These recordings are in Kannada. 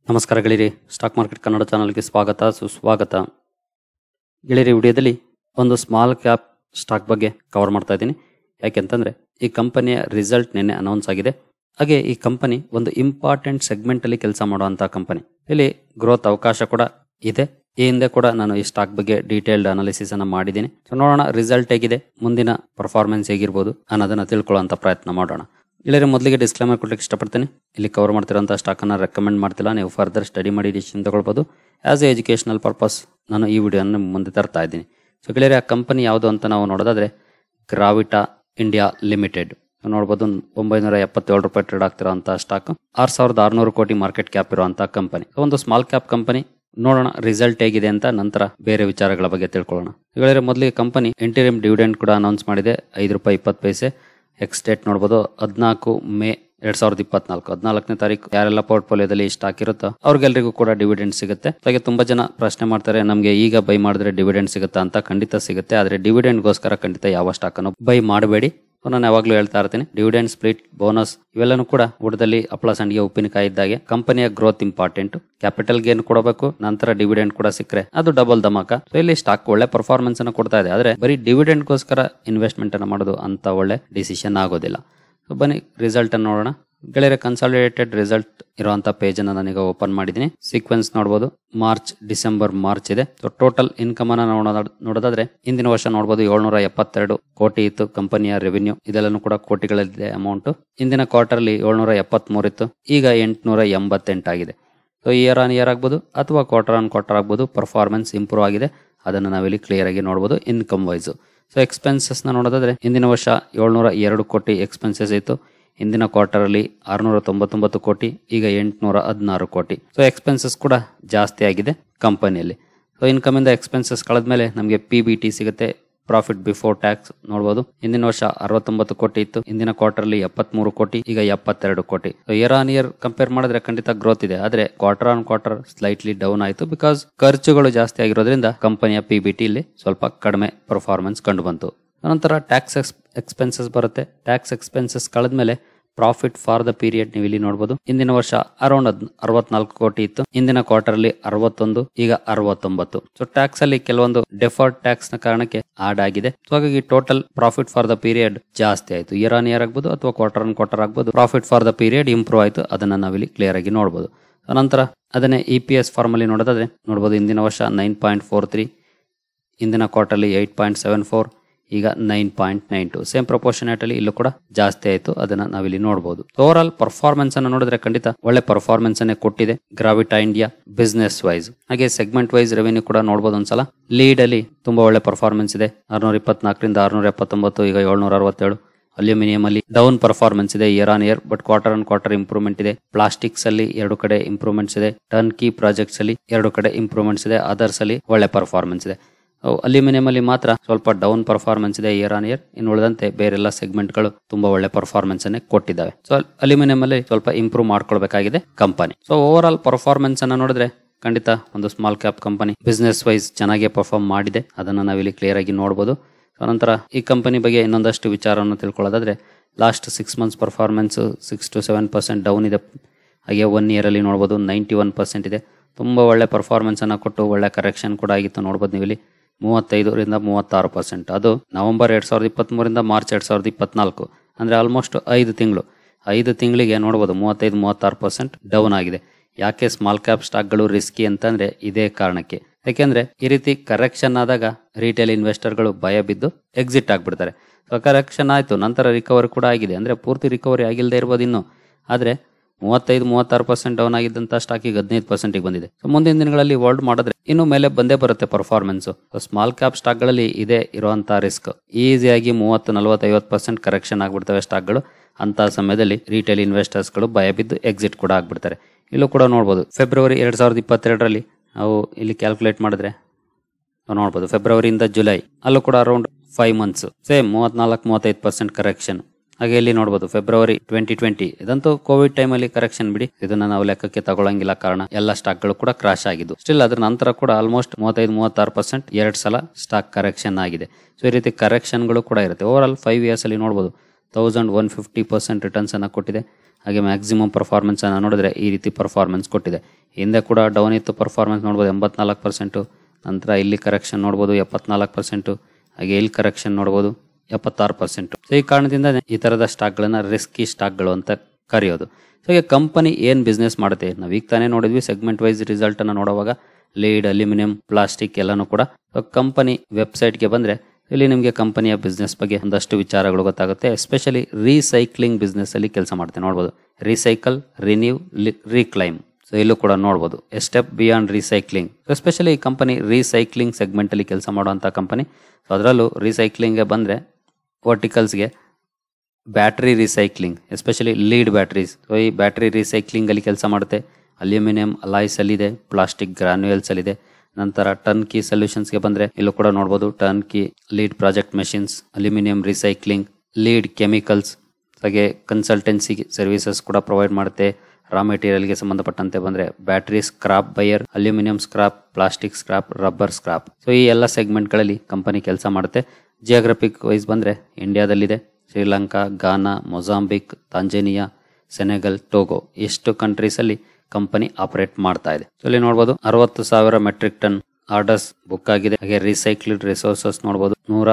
ನಮಸ್ಕಾರ ಗೆಳೆಯರಿ, ಸ್ಟಾಕ್ ಮಾರ್ಕೆಟ್ ಕನ್ನಡ ಚಾನಲ್ಗೆ ಸ್ವಾಗತ ಸುಸ್ವಾಗತ. ಗೆಳೆಯರಿ, ವಿಡಿಯೋದಲ್ಲಿ ಒಂದು ಸ್ಮಾಲ್ ಕ್ಯಾಪ್ ಸ್ಟಾಕ್ ಬಗ್ಗೆ ಕವರ್ ಮಾಡ್ತಾ ಇದ್ದೀನಿ. ಯಾಕೆಂತಂದ್ರೆ ಈ ಕಂಪನಿಯ ರಿಸಲ್ಟ್ ನಿನ್ನೆ ಅನೌನ್ಸ್ ಆಗಿದೆ. ಹಾಗೆ ಈ ಕಂಪನಿ ಒಂದು ಇಂಪಾರ್ಟೆಂಟ್ ಸೆಗ್ಮೆಂಟ್ ಅಲ್ಲಿ ಕೆಲಸ ಮಾಡುವಂತಹ ಕಂಪನಿ. ಇಲ್ಲಿ ಗ್ರೋತ್ ಅವಕಾಶ ಕೂಡ ಇದೆ. ಈ ಹಿಂದೆ ಕೂಡ ನಾನು ಈ ಸ್ಟಾಕ್ ಬಗ್ಗೆ ಡೀಟೇಲ್ಡ್ ಅನಾಲಿಸಿಸ್ ಅನ್ನ ಮಾಡಿದ್ದೀನಿ. ನೋಡೋಣ ರಿಸಲ್ಟ್ ಹೇಗಿದೆ, ಮುಂದಿನ ಪರ್ಫಾರ್ಮೆನ್ಸ್ ಹೇಗಿರ್ಬೋದು ಅನ್ನೋದನ್ನ ತಿಳ್ಕೊಳ್ಳುವಂತ ಪ್ರಯತ್ನ ಮಾಡೋಣ. ಇಲ್ಲರೆ ಮೊದಲಿಗೆ ಡಿಸ್ಕ್ಲೇಮರ್ ಕೊಡ್ಲಿಕ್ಕೆ ಇಷ್ಟಪಡ್ತೀನಿ. ಇಲ್ಲಿ ಕವರ್ ಮಾಡ್ತಿರೋಂಥ ಸ್ಟಾಕ್ ಅನ್ನ ರೆಕಮೆಂಡ್ ಮಾಡ್ತಿಲ್ಲ. ನೀವು ಫರ್ದರ್ ಸ್ಟಡಿ ಮಾಡಿ ಡಿಸಿಷನ್ ತಗೊಳ್ಬಹುದು. ಆಸ್ ಎ ಎಜುಕೇಶನಲ್ ಪರ್ಪಸ್ ನಾನು ಈ ವಿಡಿಯೋನ ಮುಂದೆ ತರ್ತಾ ಇದ್ದೀನಿ. ಸೊ ಗೆಳೆಯರೆ, ಆ ಕಂಪನಿ ಯಾವುದು ಅಂತ ನಾವು ನೋಡೋದಾದ್ರೆ ಗ್ರಾವಿಟಾ ಇಂಡಿಯಾ ಲಿಮಿಟೆಡ್ ನೋಡಬಹುದು. 977 ರೂಪಾಯಿ trade ಆಗ್ತಿರೋಂಥ stock, 6600 crore market cap ಇರುವಂತಹ ಕಂಪನಿ. ಒಂದು ಸ್ಮಾಲ್ ಕ್ಯಾಪ್ ಕಂಪನಿ. ನೋಡೋಣ ರಿಸಲ್ಟ್ ಹೇಗಿದೆ ಅಂತ, ನಂತರ ಬೇರೆ ವಿಚಾರಗಳ ಬಗ್ಗೆ ತಿಳ್ಕೊಳ್ಳೋಣ. ಗೆಳೆಯರೆ, ಮೊದಲಿಗೆ ಕಂಪನಿ ಇಂಟರಿಮ್ ಡಿವಿಡೆಂಡ್ ಕೂಡ ಅನೌನ್ಸ್ ಮಾಡಿದೆ. 5 ರೂಪಾಯಿ 20 ಪೈಸೆ. ಎಕ್ಸ್ ಡೇಟ್ ನೋಡಬಹುದು 14 ಮೇ 2024, 14ನೇ ತಾರೀಕು. ಯಾರೆಲ್ಲ ಪೋರ್ಟ್ಫೋಲಿಯೋದಲ್ಲಿ ಸ್ಟಾಕ್ ಇರುತ್ತೋ ಅವ್ರಿಗೆಲ್ಲರಿಗೂ ಕೂಡ ಡಿವಿಡೆಂಡ್ ಸಿಗುತ್ತೆ. ಹಾಗೆ ತುಂಬಾ ಜನ ಪ್ರಶ್ನೆ ಮಾಡ್ತಾರೆ, ನಮಗೆ ಈಗ ಬೈ ಮಾಡಿದ್ರೆ ಡಿವಿಡೆಂಡ್ ಸಿಗುತ್ತಾ ಅಂತ. ಖಂಡಿತ ಸಿಗುತ್ತೆ, ಆದ್ರೆ ಡಿವಿಡೆಂಡ್ ಗೋಸ್ಕರ ಖಂಡಿತ ಯಾವ ಸ್ಟಾಕ್ ಅನ್ನು ಬೈ ಮಾಡಬೇಡಿ. ನಾನು ಯಾವಾಗ್ಲೂ ಹೇಳ್ತಾ ಇರ್ತೀನಿ, ಡಿವಿಡೆಂಡ್, ಸ್ಪ್ಲಿಟ್, ಬೋನಸ್ ಇವೆಲ್ಲನೂ ಕೂಡ ಊಟದಲ್ಲಿ ಹಪ್ಪಳ ಸಂಡಿಗೆ ಉಪ್ಪಿನಕಾಯಿ ಇದ್ದಾಗೆ. ಕಂಪನಿಯ ಗ್ರೋತ್ ಇಂಪಾರ್ಟೆಂಟ್. ಕ್ಯಾಪಿಟಲ್ ಗೇನ್ ಕೊಡಬೇಕು, ನಂತರ ಡಿವಿಡೆಂಡ್ ಕೂಡ ಸಿಕ್ಕರೆ ಅದು ಡಬಲ್ ಧಮಾಕ. ಸೊ ಇಲ್ಲಿ ಸ್ಟಾಕ್ ಒಳ್ಳೆ ಪರ್ಫಾರ್ಮೆನ್ಸ್ ಅನ್ನು ಕೊಡ್ತಾ ಇದೆ. ಆದ್ರೆ ಬರೀ ಡಿವಿಡೆಂಡ್ ಗೋಸ್ಕರ ಇನ್ವೆಸ್ಟ್ಮೆಂಟ್ ಅನ್ನು ಮಾಡೋದು ಅಂತ ಒಳ್ಳೆ ಡಿಸಿಷನ್ ಆಗೋದಿಲ್ಲ. ಸೊ ಬನ್ನಿ ರಿಸಲ್ಟ್ ಅನ್ನು ನೋಡೋಣ. ಗೆಳೆಯರೆ, ಕನ್ಸಾಲಿಡೇಟೆಡ್ ರಿಸಲ್ಟ್ ಇರುವಂತಹ ಪೇಜ್ ಅನ್ನ ನಾನೀಗ ಓಪನ್ ಮಾಡಿದ್ದೀನಿ. ಸೀಕ್ವೆನ್ಸ್ ನೋಡಬಹುದು, ಮಾರ್ಚ್, ಡಿಸೆಂಬರ್, ಮಾರ್ಚ್ ಇದೆ. ಸೊ ಟೋಟಲ್ ಇನ್ಕಮ್ ಅನ್ನ ನೋಡೋದಾದ್ರೆ ಹಿಂದಿನ ವರ್ಷ ನೋಡಬಹುದು 772 ಕೋಟಿ ಇತ್ತು ಕಂಪನಿಯ ರೆವಿನ್ಯೂ. ಇದೆಲ್ಲನೂ ಕೂಡ ಕೋಟಿಗಳಲ್ಲಿದೆ ಅಮೌಂಟ್. ಹಿಂದಿನ ಕ್ವಾರ್ಟರ್ ಅಲ್ಲಿ 773 ಇತ್ತು, ಈಗ 888 ಆಗಿದೆ. ಸೊ ಇಯರ್ ಆನ್ ಇಯರ್ ಆಗ್ಬೋದು ಅಥವಾ ಕ್ವಾರ್ಟರ್ ಆನ್ ಕ್ವಾರ್ಟರ್ ಆಗ್ಬೋದು, ಪರ್ಫಾರ್ಮೆನ್ಸ್ ಇಂಪ್ರೂವ್ ಆಗಿದೆ. ಅದನ್ನು ನಾವಿಲ್ಲಿ ಕ್ಲಿಯರ್ ಆಗಿ ನೋಡಬಹುದು ಇನ್ಕಮ್ ವೈಸ್. ಸೊ ಎಕ್ಸ್ಪೆನ್ಸಸ್ ನ ನೋಡೋದಾದ್ರೆ ಹಿಂದಿನ ವರ್ಷ 702 ಕೋಟಿ ಎಕ್ಸ್ಪೆನ್ಸಸ್ ಇತ್ತು. ಹಿಂದಿನ ಕ್ವಾರ್ಟರ್ ಅಲ್ಲಿ 699 ಕೋಟಿ, ಈಗ 816 ಕೋಟಿ. ಸೊ ಎಕ್ಸ್ಪೆನ್ಸಸ್ ಕೂಡ ಜಾಸ್ತಿ ಆಗಿದೆ ಕಂಪನಿಯಲ್ಲಿ. ಸೊ ಇನ್ಕಮ್ ಇಂದ ಎಕ್ಸ್ಪೆನ್ಸಸ್ ಕಳೆದ್ಮೇಲೆ ನಮಗೆ PBT ಸಿಗುತ್ತೆ, ಪ್ರಾಫಿಟ್ ಬಿಫೋರ್ ಟ್ಯಾಕ್ಸ್ ನೋಡಬಹುದು. ಹಿಂದಿನ ವರ್ಷ 69 ಕೋಟಿ ಇತ್ತು, ಹಿಂದಿನ ಕ್ವಾರ್ಟರ್ ಅಲ್ಲಿ 73 ಕೋಟಿ, ಈಗ 72 crore. So year on year compare ಮಾಡಿದ್ರೆ ಖಂಡಿತ ಗ್ರೋತ್ ಇದೆ. ಆದ್ರೆ quarter on quarter slightly down ಆಯಿತು, ಬಿಕಾಸ್ ಖರ್ಚುಗಳು ಜಾಸ್ತಿ ಆಗಿರೋದ್ರಿಂದ ಕಂಪನಿಯ PBT ಇಲ್ಲಿ ಸ್ವಲ್ಪ ಕಡಿಮೆ ಪರ್ಫಾರ್ಮೆನ್ಸ್ ಕಂಡು ಬಂತು. ನಂತರ ಟ್ಯಾಕ್ಸ್ ಎಕ್ಸ್ಪೆನ್ಸಸ್ ಬರುತ್ತೆ. ಟ್ಯಾಕ್ಸ್ ಎಕ್ಸ್ಪೆನ್ಸಸ್ ಕಳೆದ್ಮೇಲೆ ಪ್ರಾಫಿಟ್ ಫಾರ್ ದ ಪೀರಿಯಡ್ ನೀವು ಇಲ್ಲಿ ನೋಡಬಹುದು. ಹಿಂದಿನ ವರ್ಷ ಅರೌಂಡ್ 64 ಕೋಟಿ ಇತ್ತು, ಹಿಂದಿನ ಕ್ವಾರ್ಟರ್ ಅಲ್ಲಿ 61, ಈಗ 69. ಸೊ ಟ್ಯಾಕ್ಸ್ ಅಲ್ಲಿ ಕೆಲವೊಂದು ಡೆಫರ್ಡ್ ಟ್ಯಾಕ್ಸ್ ನ ಕಾರಣಕ್ಕೆ ಆಡ್ ಆಗಿದೆ. ಸೊ ಹಾಗಾಗಿ total profit for the period ಜಾಸ್ತಿ ಆಯ್ತು. ಇಯರ್ ಆನ್ ಇಯರ್ ಆಗ್ಬೋದು ಅಥವಾ ಕ್ವಾರ್ಟರ್ ಆನ್ ಕ್ವಾರ್ಟರ್ ಆಗ್ಬೋದು, profit for the period improve ಆಯ್ತು. ಅದನ್ನ ನಾವಿಲ್ಲಿ ಕ್ಲಿಯರ್ ಆಗಿ ನೋಡಬಹುದು. ನಂತರ ಅದನ್ನೇ EPS ಫಾರ್ಮ್ ಅಲ್ಲಿ ನೋಡೋದಾದ್ರೆ ನೋಡಬಹುದು, ಹಿಂದಿನ ವರ್ಷ 9.43, ಹಿಂದಿನ ಕ್ವಾರ್ಟರ್ ಅಲ್ಲಿ 8.74, ಈಗ 9.92. ಸೇಮ್ ಪ್ರಪೋರ್ಷನೇಟ್ ಅಲ್ಲಿ ಇಲ್ಲೂ ಕೂಡ ಜಾಸ್ತಿ ಆಯ್ತು. ಅದನ್ನ ನಾವಿಲ್ಲಿ ನೋಡಬಹುದು. ಓವರ್ ಆಲ್ ಪರ್ಫಾರ್ಮೆನ್ಸ್ ಅನ್ನು ನೋಡಿದ್ರೆ ಖಂಡಿತ ಒಳ್ಳೆ ಪರ್ಫಾರ್ಮೆನ್ಸ್ ಅನ್ನೇ ಕೊಟ್ಟಿದೆ ಗ್ರಾವಿಟಾ ಇಂಡಿಯಾ ಬಿಸ್ನೆಸ್ ವೈಸ್. ಹಾಗೆ ಸೆಗ್ಮೆಂಟ್ ವೈಸ್ ರೆವೆನ್ಯೂ ಕೂಡ ನೋಡಬಹುದು. ಒಂದ್ಸಲ ಲೀಡ್ ಅಲ್ಲಿ ತುಂಬಾ ಒಳ್ಳೆ ಪರ್ಫಾರ್ಮೆನ್ಸ್ ಇದೆ. 624ರಿಂದ 679, ಈಗ 767. ಅಲ್ಯೂಮಿನಿಯಂ ಅಲ್ಲಿ ಡೌನ್ ಪರ್ಫಾರ್ಮೆನ್ಸ್ ಇದೆ year on year, but quarter on quarter improvement ಇದೆ. ಪ್ಲಾಸ್ಟಿಕ್ಸ್ ಅಲ್ಲಿ 2 ಕಡೆ ಇಂಪ್ರೂವ್ಮೆಂಟ್ಸ್ ಇದೆ. ಟರ್ನ್ ಕೀ ಪ್ರಾಜೆಕ್ಟ್ಸ್ ಅಲ್ಲಿ 2 ಕಡೆ ಇಂಪ್ರೂವ್ಮೆಂಟ್ಸ್ ಇದೆ. ಅದರ್ಸ್ ಅಲ್ಲಿ ಒಳ್ಳೆ ಪರ್ಫಾರ್ಮೆನ್ಸ್ ಇದೆ. ಅಲ್ಯೂಮಿನಿಯಂ ಅಲ್ಲಿ ಮಾತ್ರ ಸ್ವಲ್ಪ ಡೌನ್ ಪರ್ಫಾರ್ಮೆನ್ಸ್ ಇದೆ ಇಯರ್ ಆನ್ ಇಯರ್. ಇನ್ನು ಉಳಿದಂತೆ ಬೇರೆಲ್ಲ ಸೆಗ್ಮೆಂಟ್ ಗಳು ತುಂಬಾ ಒಳ್ಳೆ ಪರ್ಫಾರ್ಮೆನ್ಸ್ ಅನ್ನೇ ಕೊಟ್ಟಿದ್ದಾವೆ. ಸೊ ಅಲ್ಯೂಮಿನಿಯಂ ಅಲ್ಲಿ ಸ್ವಲ್ಪ ಇಂಪ್ರೂವ್ ಮಾಡ್ಕೊಳ್ಬೇಕಾಗಿದೆ company. So over all performance ಅನ್ನ ನೋಡಿದ್ರೆ ಖಂಡಿತ ಒಂದು small cap company business wise ಚೆನ್ನಾಗಿ ಪರ್ಫಾರ್ಮ್ ಮಾಡಿದೆ. ಅದನ್ನ ನಾವಿಲ್ಲಿ ಕ್ಲಿಯರ್ ಆಗಿ ನೋಡಬಹುದು. ನಂತರ ಈ ಕಂಪನಿ ಬಗ್ಗೆ ಇನ್ನೊಂದಷ್ಟು ವಿಚಾರವನ್ನು ತಿಳ್ಕೊಳ್ಳೋದಾದ್ರೆ last 6 months performance 6 to 7% down ಇದೆ. ಹಾಗೆ 1 ಇಯರ್ ಅಲ್ಲಿ ನೋಡಬಹುದು 91% ಇದೆ. ತುಂಬಾ ಒಳ್ಳೆ ಪರ್ಫಾರ್ಮೆನ್ಸ್ ಅನ್ನ ಕೊಟ್ಟು ಒಳ್ಳೆ ಕರೆಕ್ಷನ್ ಕೂಡ ಆಗಿತ್ತು. ನೋಡಬಹುದು ನೀವು ಇಲ್ಲಿ 35ರಿಂದ 36%. ಅದು ನವೆಂಬರ್ 2023ರಿಂದ ಮಾರ್ಚ್ 2024, ಅಂದ್ರೆ ಆಲ್ಮೋಸ್ಟ್ 5 ತಿಂಗಳು. 5 ತಿಂಗಳಿಗೆ ನೋಡಬಹುದು 35-36% ಡೌನ್ ಆಗಿದೆ. ಯಾಕೆ ಸ್ಮಾಲ್ ಕ್ಯಾಪ್ ಸ್ಟಾಕ್ ಗಳು ರಿಸ್ಕಿ ಅಂತಂದ್ರೆ ಇದೇ ಕಾರಣಕ್ಕೆ. ಯಾಕೆಂದ್ರೆ ಈ ರೀತಿ ಕರೆಕ್ಷನ್ ಆದಾಗ ರಿಟೇಲ್ ಇನ್ವೆಸ್ಟರ್ಗಳು ಭಯ ಬಿದ್ದು ಎಕ್ಸಿಟ್ ಆಗ್ಬಿಡ್ತಾರೆ. ಕರೆಕ್ಷನ್ ಆಯ್ತು, ನಂತರ ರಿಕವರಿ ಕೂಡ ಆಗಿದೆ, ಅಂದ್ರೆ ಪೂರ್ತಿ ರಿಕವರಿ ಆಗಿಲ್ಲದೆ ಇರ್ಬೋದು ಇನ್ನು. ಆದ್ರೆ 35-36% ಡೌನ್ ಆಗಿದ್ದಂತ ಸ್ಟಾಕ್ ಈಗ 15% ಬಂದಿದೆ. ಮುಂದಿನ ದಿನಗಳಲ್ಲಿ ಹೋಲ್ಡ್ ಮಾಡಿದ್ರೆ ಇನ್ನು ಮೇಲೆ ಬಂದೇ ಬರುತ್ತೆ ಪರ್ಫಾರ್ಮೆನ್ಸ್. ಸ್ಮಾಲ್ ಕ್ಯಾಪ್ ಸ್ಟಾಕ್ ಗಳಲ್ಲಿ ಇದೇ ಇರುವಂತಹ ರಿಸ್ಕ್. ಈಸಿಯಾಗಿ 30-40-50% ಕರೆಕ್ಷನ್ ಆಗ್ಬಿಡ್ತವೆ ಸ್ಟಾಕ್ ಗಳು. ಅಂತ ಸಮಯದಲ್ಲಿ ರಿಟೇಲ್ ಇನ್ವೆಸ್ಟರ್ಸ್ ಗಳು ಭಯ ಬಿದ್ದು ಎಕ್ಸಿಟ್ ಕೂಡ ಆಗ್ಬಿಡ್ತಾರೆ. ಇಲ್ಲೂ ಕೂಡ ನೋಡಬಹುದು ಫೆಬ್ರವರಿ 2022ರಲ್ಲಿ ನಾವು ಇಲ್ಲಿ ಕ್ಯಾಲ್ಕುಲೇಟ್ ಮಾಡಿದ್ರೆ ನೋಡಬಹುದು, ಫೆಬ್ರವರಿಯಿಂದ ಜುಲೈ ಅಲ್ಲೂ ಕೂಡ ಅರೌಂಡ್ 5 ಮಂತ್ಸ್ ಸೇಮ್ 34-35% ಕರೆಕ್ಷನ್. ಹಾಗೆ ಇಲ್ಲಿ ನೋಡಬಹುದು ಫೆಬ್ರವರಿ 2020, ಇದಂತೂ ಕೋವಿಡ್ ಟೈಮ್ ಅಲ್ಲಿ ಕರೆಕ್ಷನ್ ಬಿಡಿ, ಇದನ್ನ ನಾವು ಲೆಕ್ಕಕ್ಕೆ ತಗೊಳ್ಳಂಗಿಲ್ಲ, ಕಾರಣ ಎಲ್ಲ ಸ್ಟಾಕ್ ಗಳು ಕೂಡ ಕ್ರಾಶ್ ಆಗಿದ್ದು. ಸ್ಟಿಲ್ ಅದ್ರ ನಂತರ ಕೂಡ ಆಲ್ಮೋಸ್ಟ್ 35-36% 2 ಸಲ ಸ್ಟಾಕ್ ಕರೆಕ್ಷನ್ ಆಗಿದೆ. ಸೊ ಈ ರೀತಿ ಕರೆಕ್ಷನ್ ಗಳು ಕೂಡ ಇರುತ್ತೆ. ಓವರ್ ಆಲ್ 5 ಇಯರ್ಸ್ ಅಲ್ಲಿ ನೋಡಬಹುದು 1150% ರಿಟರ್ನ್ಸ್ ಅನ್ನ ಕೊಟ್ಟಿದೆ. ಹಾಗೆ ಮ್ಯಾಕ್ಸಿಮಮ್ ಪರ್ಫಾರ್ಮೆನ್ಸ್ ಅನ್ನ ನೋಡಿದ್ರೆ ಈ ರೀತಿ ಪರ್ಫಾರ್ಮೆನ್ಸ್ ಕೊಟ್ಟಿದೆ. ಹಿಂದೆ ಕೂಡ ಡೌನ್ ಇತ್ತು. ಪರ್ಫಾರ್ಮೆನ್ಸ್ ನೋಡ್ಬೋದು 84%. ನಂತರ ಇಲ್ಲಿ ಕರೆಕ್ಷನ್ ನೋಡ್ಬೋದು 74%. ಹಾಗೆ ಇಲ್ಲಿ ಕರೆಕ್ಷನ್ ನೋಡ್ಬೋದು 76%. ಸೊ ಈ ಕಾರಣದಿಂದ ಈ ತರದ ಸ್ಟಾಕ್ಗಳನ್ನ ರಿಸ್ಕಿ ಸ್ಟಾಕ್ಗಳು ಅಂತ ಕರೆಯೋದು. ಸೊ ಈಗ ಕಂಪನಿ ಏನ್ ಬಿಸ್ನೆಸ್ ಮಾಡುತ್ತೆ, ನಾವು ಈಗ ತಾನೇ ನೋಡಿದ್ವಿ ಸೆಗ್ಮೆಂಟ್ ವೈಸ್ ರಿಸಲ್ಟ್ ಅನ್ನ ನೋಡುವಾಗ ಲೀಡ್, ಅಲ್ಯೂಮಿನಿಯಂ, ಪ್ಲಾಸ್ಟಿಕ್ ಎಲ್ಲಾನು ಕೂಡ. ಕಂಪನಿ ವೆಬ್ಸೈಟ್ಗೆ ಬಂದ್ರೆ ಇಲ್ಲಿ ನಿಮಗೆ ಕಂಪನಿಯ ಬಿಸ್ನೆಸ್ ಬಗ್ಗೆ ಒಂದಷ್ಟು ವಿಚಾರಗಳು ಗೊತ್ತಾಗುತ್ತೆ. ಎಸ್ಪೆಷಲಿ ರೀಸೈಕ್ಲಿಂಗ್ ಬಿಸ್ನೆಸ್ ಅಲ್ಲಿ ಕೆಲಸ ಮಾಡ್ತೆ ನೋಡ್ಬೋದು. Recycle, renew, reclaim. ಸೊ ಇಲ್ಲೂ ಕೂಡ ನೋಡ್ಬೋದು a step beyond recycling. Especially ಈ ಕಂಪನಿ ರೀಸೈಕ್ಲಿಂಗ್ ಸೆಗ್ಮೆಂಟ್ ಅಲ್ಲಿ ಕೆಲಸ ಮಾಡುವಂತ ಕಂಪನಿ. ಸೊ ಅದರಲ್ಲೂ ರೀಸೈಕ್ಲಿಂಗ್ಗೆ ಬಂದ್ರೆ ವರ್ಟಿಕಲ್ಸ್ಗೆ battery recycling, especially lead batteries. So ಈ ಬ್ಯಾಟ್ರಿ ರೀಸೈಕ್ಲಿಂಗ್ ಅಲ್ಲಿ ಕೆಲಸ ಮಾಡುತ್ತೆ. ಅಲ್ಯೂಮಿನಿಯಂ ಅಲಾಯ್ಸ್ ಅಲ್ಲಿ ಇದೆ, ಪ್ಲಾಸ್ಟಿಕ್ ಗ್ರಾನ್ಯೂಲ್ಸ್ ಅಲ್ಲಿ ಇದೆ. ನಂತರ ಟರ್ನ್ ಕೀ ಸೊಲ್ಯೂಷನ್ಸ್ಗೆ ಬಂದ್ರೆ ಇಲ್ಲೂ ಕೂಡ ನೋಡಬಹುದು turn key, lead project machines, aluminium recycling, lead chemicals, ಹಾಗೆ ಕನ್ಸಲ್ಟೆನ್ಸಿ ಸರ್ವಿಸಸ್ ಕೂಡ ಪ್ರೊವೈಡ್ ಮಾಡುತ್ತೆ. ರಾ ಮೆಟೀರಿಯಲ್ಗೆ ಸಂಬಂಧಪಟ್ಟಂತೆ ಬಂದ್ರೆ battery scrap buyer, aluminium scrap, plastic scrap, rubber scrap. So ಈ ಎಲ್ಲ ಸೆಗ್ಮೆಂಟ್ ಗಳಲ್ಲಿ ಕಂಪನಿ ಕೆಲಸ ಮಾಡುತ್ತೆ. ಜಿಯೋಗ್ರಫಿಕ್ ವೈಸ್ ಬಂದ್ರೆ ಇಂಡಿಯಾದಲ್ಲಿದೆ, Sri Lanka, Ghana, Mozambique, Tanzania, Senegal, Togo ಎಷ್ಟು ಕಂಟ್ರೀಸ್ ಅಲ್ಲಿ ಕಂಪನಿ ಆಪರೇಟ್ ಮಾಡ್ತಾ ಇದೆ. ಸೊ ಇಲ್ಲಿ ನೋಡಬಹುದು 60,000 ಮೆಟ್ರಿಕ್ ಟನ್ ಆರ್ಡರ್ಸ್ ಬುಕ್ ಆಗಿದೆ. ಹಾಗೆ ರೀಸೈಕ್ಲ್ಡ್ ರಿಸೋರ್ಸಸ್ ನೋಡಬಹುದು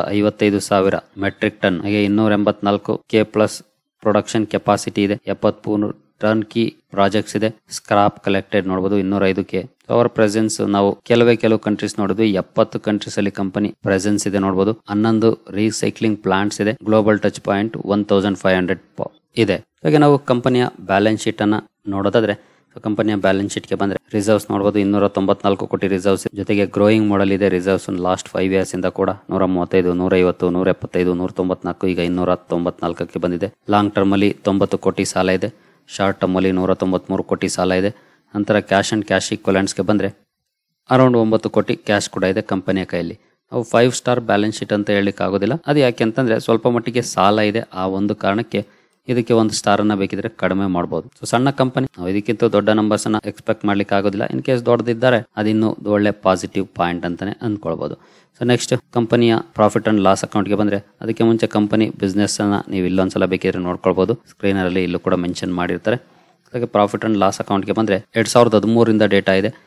155,000 ಮೆಟ್ರಿಕ್ ಟನ್. ಹಾಗೆ 284 ಕೆ ಪ್ಲಸ್ ಪ್ರೊಡಕ್ಷನ್ ಕೆಪಾಸಿಟಿ ಇದೆ. 73 ಟರ್ನ್ ಕೀ ಪ್ರಾಜೆಕ್ಟ್ಸ್ ಇದೆ. ಸ್ಕ್ರಾಪ್ ಕಲೆಕ್ಟೆಡ್ ನೋಡಬಹುದು 205 ಕೆ. ಅವರ್ ಪ್ರೆಸೆನ್ಸ್ ನಾವು ಕೆಲವು ಕಂಟ್ರೀಸ್ ನೋಡಿದ್ವಿ. 70 ಕಂಟ್ರೀಸ್ ಅಲ್ಲಿ ಕಂಪನಿ ಪ್ರೆಸೆನ್ಸ್ ಇದೆ ನೋಡಬಹುದು. 11 ರೀಸೈಕ್ಲಿಂಗ್ ಪ್ಲಾಂಟ್ಸ್ ಇದೆ. ಗ್ಲೋಬಲ್ ಟಚ್ ಪಾಯಿಂಟ್ 1500 ಇದೆ. ಹಾಗೆ ನಾವು ಕಂಪನಿಯ ಬ್ಯಾಲೆನ್ಸ್ ಶೀಟ್ ಅನ್ನ ನೋಡೋದಾದ್ರೆ ಕಂಪನಿಯ ಬ್ಯಾಲೆನ್ಸ್ ಶೀಟ್ ಗೆ ಬಂದ್ರೆ ರಿಸರ್ವ್ಸ್ ನೋಡಬಹುದು 294 ಕೋಟಿ ರಿಸರ್ವ್ಸ್. ಜೊತೆಗೆ ಗ್ರೋಯಿಂಗ್ ಮಾಡೆಲ್ ಇದೆ. ರಿಸರ್ವ್ಸ್ ಲಾಸ್ಟ್ 5 ಇಯರ್ಸ್ ಇಂದ ಕೂಡ 135, 150, 175, 194, ಈಗ 294ಕ್ಕೆ ಬಂದಿದೆ. ಲಾಂಗ್ ಟರ್ಮ್ ಅಲ್ಲಿ 90 ಕೋಟಿ ಸಾಲ ಇದೆ. ಶಾರ್ಟ್ ಟರ್ಮ್ ಅಲ್ಲಿ 193 ಕೋಟಿ ಸಾಲ ಇದೆ. ನಂತರ ಕ್ಯಾಶ್ ಅಂಡ್ ಕ್ಯಾಶ್ ಈಕ್ವಲೆಂಟ್ಸ್ಗೆ ಬಂದ್ರೆ ಅರೌಂಡ್ 9 ಕೋಟಿ ಕ್ಯಾಶ್ ಕೂಡ ಇದೆ ಕಂಪನಿಯ ಕೈಯಲ್ಲಿ. ನಾವು 5 ಸ್ಟಾರ್ ಬ್ಯಾಲೆನ್ಸ್ ಶೀಟ್ ಅಂತ ಹೇಳಲಿಕ್ಕೆ ಆಗೋದಿಲ್ಲ. ಅದು ಯಾಕೆ ಅಂತಂದ್ರೆ ಸ್ವಲ್ಪ ಮಟ್ಟಿಗೆ ಸಾಲ ಇದೆ. ಆ ಒಂದು ಕಾರಣಕ್ಕೆ ಇದಕ್ಕೆ 1 ಸ್ಟಾರ್ ಅನ್ನ ಬೇಕಿದ್ರೆ ಕಡಿಮೆ ಮಾಡಬಹುದು. ಸೊ ಸಣ್ಣ ಕಂಪನಿ, ನಾವು ಇದಕ್ಕಿಂತ ದೊಡ್ಡ ನಂಬರ್ಸ್ ಅನ್ನ ಎಕ್ಸ್ಪೆಕ್ಟ್ ಮಾಡ್ಲಿಕ್ಕೆ ಆಗೋದಿಲ್ಲ. ಇನ್ ಕೇಸ್ ದೊಡ್ಡದಿದ್ದಾರೆ ಅದಿನ್ನು ಒಳ್ಳೆ ಪಾಸಿಟಿವ್ ಪಾಯಿಂಟ್ ಅಂತಾನೆ ಅಂದ್ಕೊಳ್ಬಹುದು. ಸೊ ನೆಕ್ಸ್ಟ್ ಕಂಪನಿಯ ಪ್ರಾಫಿಟ್ ಅಂಡ್ ಲಾಸ್ ಅಕೌಂಟ್ ಗೆ ಬಂದ್ರೆ ಅದಕ್ಕೆ ಮುಂಚೆ ಕಂಪನಿ ಬಿಸ್ನೆಸ್ ಅನ್ನ ನೀವು ಇಲ್ಲೊಂದ್ಸಲ ಬೇಕಿದ್ರೆ ನೋಡ್ಕೊಳ್ಬಹುದು. ಸ್ಕ್ರೀನರ್ ಅಲ್ಲಿ ಇಲ್ಲೂ ಕೂಡ ಮೆನ್ಷನ್ ಮಾಡಿರ್ತಾರೆ. ಹಾಗೆ ಪ್ರಾಫಿಟ್ ಅಂಡ್ ಲಾಸ್ ಅಕೌಂಟ್ ಗೆ ಬಂದ್ರೆ 2013 ಡೇಟಾ ಇದೆ.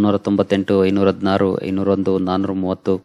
398, 516, 501, 430,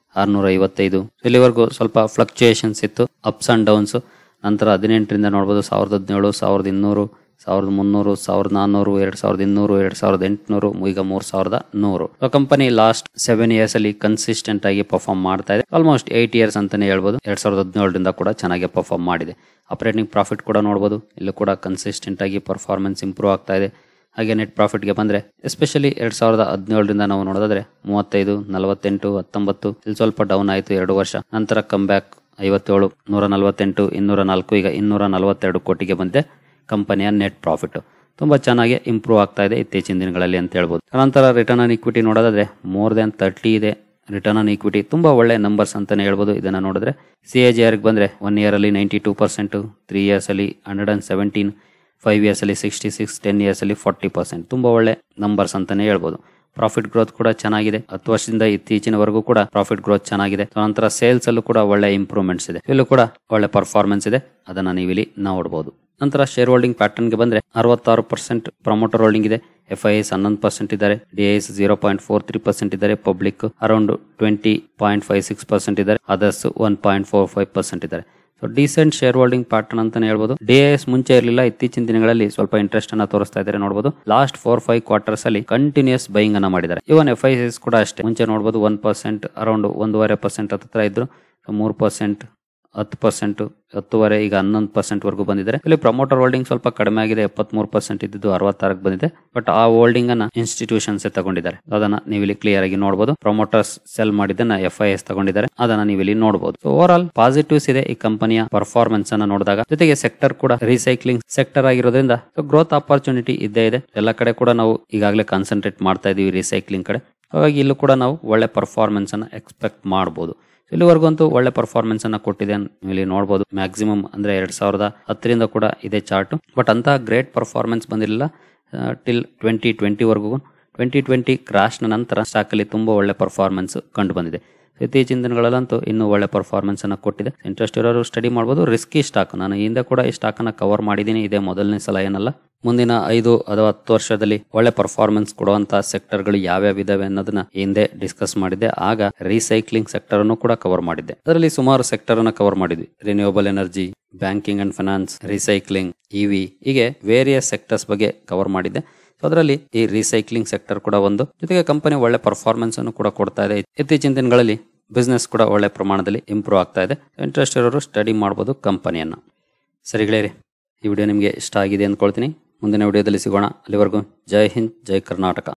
655 ಇಲ್ಲಿವರೆಗೂ ಸ್ವಲ್ಪ ಫ್ಲಕ್ಚುಯೇಷನ್ಸ್ ಇತ್ತು, ಅಪ್ಸ್ ಅಂಡ್ ಡೌನ್ಸ್. ನಂತರ 18ರಿಂದ ನೋಡಬಹುದು 1017, 1200, 1300, 1400, 2200, 2800, ಈಗ 3100. ಕಂಪನಿ ಲಾಸ್ಟ್ 7 ಇಯರ್ಸ್ ಅಲ್ಲಿ ಕನ್ಸಿಸ್ಟೆಂಟ್ ಆಗಿ ಪರ್ಫಾರ್ಮ್ ಮಾಡ್ತಾ ಇದೆ. ಆಲ್ಮೋಸ್ಟ್ 8 ಇಯರ್ಸ್ ಅಂತಾನೆ ಹೇಳ್ಬೋದು. 2017ರಿಂದ ಕೂಡ ಚೆನ್ನಾಗಿ ಪರ್ಫಾರ್ಮ್ ಮಾಡಿದೆ. ಆಪರೇಟಿಂಗ್ ಪ್ರಾಫಿಟ್ ಕೂಡ ನೋಡಬಹುದು, ಇಲ್ಲೂ ಕೂಡ ಕನ್ಸಿಸ್ಟೆಂಟ್ ಆಗಿ ಪರ್ಫಾರ್ಮೆನ್ಸ್ ಇಂಪ್ರೂವ್ ಆಗ್ತಾ ಇದೆ. ಹಾಗೆ ನೆಟ್ ಪ್ರಾಫಿಟ್ಗೆ ಬಂದ್ರೆ ಎಸ್ಪೆಷಲಿ 2017ರಿಂದ ನಾವು ನೋಡೋದಾದ್ರೆ 35, 48, 19 ಇಲ್ಲಿ ಸ್ವಲ್ಪ ಡೌನ್ ಆಯಿತು 2 ವರ್ಷ. ನಂತರ ಕಮ್ ಬ್ಯಾಕ್ 57, 148, 204, ಈಗ 242 ಕೋಟಿಗೆ ಬಂದಿದೆ ಕಂಪನಿಯ ನೆಟ್ ಪ್ರಾಫಿಟ್. ತುಂಬಾ ಚೆನ್ನಾಗಿ ಇಂಪ್ರೂವ್ ಆಗ್ತಾ ಇದೆ ಇತ್ತೀಚಿನ ದಿನಗಳಲ್ಲಿ ಅಂತ ಹೇಳ್ಬೋದು. ನಂತರ ರಿಟರ್ನ್ ಆನ್ ಇಕ್ವಿಟಿ ನೋಡೋದಾದ್ರೆ ಮೋರ್ ದನ್ 30 ಇದೆ. ರಿಟರ್ನ್ ಆನ್ ಇಕ್ವಿಟಿ ತುಂಬಾ ಒಳ್ಳೆ ನಂಬರ್ಸ್ ಅಂತಾನೆ ಹೇಳ್ಬೋದು. ಇದನ್ನ ನೋಡಿದ್ರೆ CAGR ಬಂದ್ರೆ 1 ಇಯರ್ ಅಲ್ಲಿ 92%, 3 ಇಯರ್ಸ್ ಅಲ್ಲಿ 117, 5 ಇಯರ್ಸ್ ಅಲ್ಲಿ 66, 10 ಇಯರ್ಸ್ ಅಲ್ಲಿ 40%. ತುಂಬಾ ಒಳ್ಳೆ ನಂಬರ್ಸ್ ಅಂತಾನೆ ಹೇಳ್ಬೋದು. ಪ್ರಾಫಿಟ್ ಗ್ರೋತ್ ಕೂಡ ಚೆನ್ನಾಗಿದೆ. 10 ವರ್ಷದಿಂದ ಇತ್ತೀಚಿನವರೆಗೂ ಕೂಡ ಪ್ರಾಫಿಟ್ ಗ್ರೋತ್ ಚೆನ್ನಾಗಿದೆ. ನಂತರ ಸೇಲ್ಸ್ ಅಲ್ಲೂ ಕೂಡ ಒಳ್ಳೆ ಇಂಪ್ರೂವ್ಮೆಂಟ್ಸ್ ಇದೆ. ಇಲ್ಲೂ ಕೂಡ ಒಳ್ಳೆ ಪರ್ಫಾರ್ಮೆನ್ಸ್ ಇದೆ. ಅದನ್ನ ನೀವು ಇಲ್ಲಿ ನೋಡಬಹುದು. ನಂತರ ಶೇರ್ ಹೋಲ್ಡಿಂಗ್ ಪ್ಯಾಟರ್ನ್ ಗೆ ಬಂದ್ರೆ 66% ಪ್ರಮೋಟರ್ ಹೋಲ್ಡಿಂಗ್ ಇದೆ. FIS 11% ಇದ್ದಾರೆ. DIS 0.43% ಇದ್ದಾರೆ. ಪಬ್ಲಿಕ್ ಅರೌಂಡ್ 20.56% ಇದ್ದಾರೆ. ಅದರ್ಸ್ 1.45% ಇದ್ದಾರೆ. So decent share holding pattern ಅಂತಾನೆ ಹೇಳ್ಬೋದು. DIS ಮುಂಚೆ ಇರಲಿಲ್ಲ, ಇತ್ತೀಚಿನ ದಿನಗಳಲ್ಲಿ ಸ್ವಲ್ಪ ಇಂಟ್ರೆಸ್ಟ್ ಅನ್ನ ತೋರಿಸ್ತಾ ಇದ್ದಾರೆ ನೋಡಬಹುದು. ಲಾಸ್ಟ್ 4-5 ಕ್ವಾರ್ಟರ್ಸ್ ಅಲ್ಲಿ ಕಂಟಿನ್ಯೂಸ್ ಬೈಯಿಂಗ್ ಅನ್ನ ಮಾಡಿದ್ದಾರೆ. ಇವನ್ FIS ಕೂಡ ಅಷ್ಟೇ. ಮುಂಚೆ ನೋಡಬಹುದು 1%, ಅರೌಂಡ್ 1.5% ಹತ್ರ ಇದ್ರು. 3%, 10%, 10.5, ಈಗ 11% ವರೆಗೂ ಬಂದಿದ್ದಾರೆ. ಇಲ್ಲಿ ಪ್ರಮೋಟರ್ ಹೋಲ್ಡಿಂಗ್ ಸ್ವಲ್ಪ ಕಡಿಮೆ ಆಗಿದೆ. 73% ಇದ್ದು 66ಕ್ಕೆ ಬಂದಿದೆ. ಬಟ್ ಆ ಹೋಲ್ಡಿಂಗ್ ಅನ್ನ ಇನ್ಸ್ಟಿಟ್ಯೂಷನ್ಸ್ ತಗೊಂಡಿದ್ದಾರೆ. ಅದನ್ನ ನೀವು ಇಲ್ಲಿ ಕ್ಲಿಯರ್ ಆಗಿ ನೋಡಬಹುದು. ಪ್ರಮೋಟರ್ಸ್ ಸೆಲ್ ಮಾಡಿದ್ದನ್ನ FIS ತಗೊಂಡಿದ್ದಾರೆ. ಅದನ್ನ ನೀವು ಇಲ್ಲಿ ನೋಡಬಹುದು. ಓವರ್ ಆಲ್ ಪಾಸಿಟಿವ್ಸ್ ಇದೆ ಈ ಕಂಪನಿಯ ಪರ್ಫಾರ್ಮೆನ್ಸ್ ಅನ್ನ ನೋಡಿದಾಗ. ಜೊತೆಗೆ ಸೆಕ್ಟರ್ ಕೂಡ ರೀಸೈಕ್ಲಿಂಗ್ ಸೆಕ್ಟರ್ ಆಗಿರೋದ್ರಿಂದ ಗ್ರೋತ್ ಆಪರ್ಚುನಿಟಿ ಇದ್ದೇ ಇದೆ. ಎಲ್ಲ ಕಡೆ ಕೂಡ ನಾವು ಈಗಾಗಲೇ ಕಾನ್ಸಂಟ್ರೇಟ್ ಮಾಡ್ತಾ ಇದೀವಿ ರೀಸೈಕ್ಲಿಂಗ್ ಕಡೆ. ಹಾಗಾಗಿ ಇಲ್ಲೂ ಕೂಡ ನಾವು ಒಳ್ಳೆ ಪರ್ಫಾರ್ಮೆನ್ಸ್ ಅನ್ನ ಎಕ್ಸ್ಪೆಕ್ಟ್ ಮಾಡಬಹುದು. ಇಲ್ಲಿವರೆಗಂತೂ ಒಳ್ಳೆ ಪರ್ಫಾರ್ಮೆನ್ಸ್ ಅನ್ನ ಕೊಟ್ಟಿದೆ ಇಲ್ಲಿ ನೋಡಬಹುದು. ಮ್ಯಾಕ್ಸಿಮಮ್ ಅಂದ್ರೆ 2010ರಿಂದ ಕೂಡ ಇದೆ ಚಾರ್ಟ್. ಬಟ್ ಅಂತ ಗ್ರೇಟ್ ಪರ್ಫಾರ್ಮೆನ್ಸ್ ಬಂದಿರಲಿಲ್ಲ ಟಿಲ್ 2020 ವರೆಗೂ. 2020 ಕ್ರಾಶ್ ನ ನಂತರ ಸ್ಟಾಕ್ ಅಲ್ಲಿ ತುಂಬಾ ಒಳ್ಳೆ ಪರ್ಫಾರ್ಮೆನ್ಸ್ ಕಂಡು ಬಂದಿದೆ. ಇತ್ತೀಚಿನ ದಿನಗಳಲ್ಲಂತೂ ಇನ್ನೂ ಒಳ್ಳೆ ಪರ್ಫಾರ್ಮೆನ್ಸ್ ಅನ್ನು ಕೊಟ್ಟಿದೆ. ಇಂಟ್ರೆಸ್ಟ್ ಇರೋರು ಸ್ಟಡಿ ಮಾಡಬಹುದು. ರಿಸ್ಕಿ ಸ್ಟಾಕ್, ನಾನು ಹಿಂದೆ ಕೂಡ ಈ ಸ್ಟಾಕ್ ಅನ್ನ ಕವರ್ ಮಾಡಿದ್ದೀನಿ, ಇದೇ ಮೊದಲನೇ ಸಲ ಏನಲ್ಲ. ಮುಂದಿನ 5 ಅಥವಾ 10 ವರ್ಷದಲ್ಲಿ ಒಳ್ಳೆ ಪರ್ಫಾರ್ಮೆನ್ಸ್ ಕೊಡುವಂತಹ ಸೆಕ್ಟರ್ಗಳು ಯಾವ್ಯಾವ ಇದಾವೆ ಅನ್ನೋದನ್ನ ಹಿಂದೆ ಡಿಸ್ಕಸ್ ಮಾಡಿದ್ದೆ. ಆಗ ರೀಸೈಕ್ಲಿಂಗ್ ಸೆಕ್ಟರ್ ಅನ್ನು ಕೂಡ ಕವರ್ ಮಾಡಿದ್ದೆ. ಅದರಲ್ಲಿ ಸುಮಾರು ಸೆಕ್ಟರ್ ಅನ್ನ ಕವರ್ ಮಾಡಿದ್ವಿ. Renewable energy, banking and finance, recycling, EV, ಹೀಗೆ ವೇರಿಯಸ್ ಸೆಕ್ಟರ್ಸ್ ಬಗ್ಗೆ ಕವರ್ ಮಾಡಿದ್ದೆ. ಸೊ ಅದರಲ್ಲಿ ಈ ರೀಸೈಕ್ಲಿಂಗ್ ಸೆಕ್ಟರ್ ಕೂಡ ಒಂದು. ಜೊತೆಗೆ ಕಂಪನಿ ಒಳ್ಳೆ ಪರ್ಫಾರ್ಮೆನ್ಸ್ ಅನ್ನು ಕೂಡ ಕೊಡ್ತಾ ಇದೆ. ಇತ್ತೀಚಿನ ದಿನಗಳಲ್ಲಿ ಬಿಸ್ನೆಸ್ ಕೂಡ ಒಳ್ಳೆ ಪ್ರಮಾಣದಲ್ಲಿ ಇಂಪ್ರೂವ್ ಆಗ್ತಾ ಇದೆ. ಇಂಟ್ರೆಸ್ಟ್ ಇರೋರು ಸ್ಟಡಿ ಮಾಡಬಹುದು ಕಂಪನಿಯನ್ನ. ಸರಿ ಗೆಳೆಯರಿ, ಈ ವಿಡಿಯೋ ನಿಮಗೆ ಇಷ್ಟ ಆಗಿದೆ ಅಂದ್ಕೊಳ್ತೀನಿ. ಮುಂದಿನ ವಿಡಿಯೋದಲ್ಲಿ ಸಿಗೋಣ. ಅಲ್ಲಿವರೆಗೂ ಜೈ ಹಿಂದ್, ಜೈ ಕರ್ನಾಟಕ.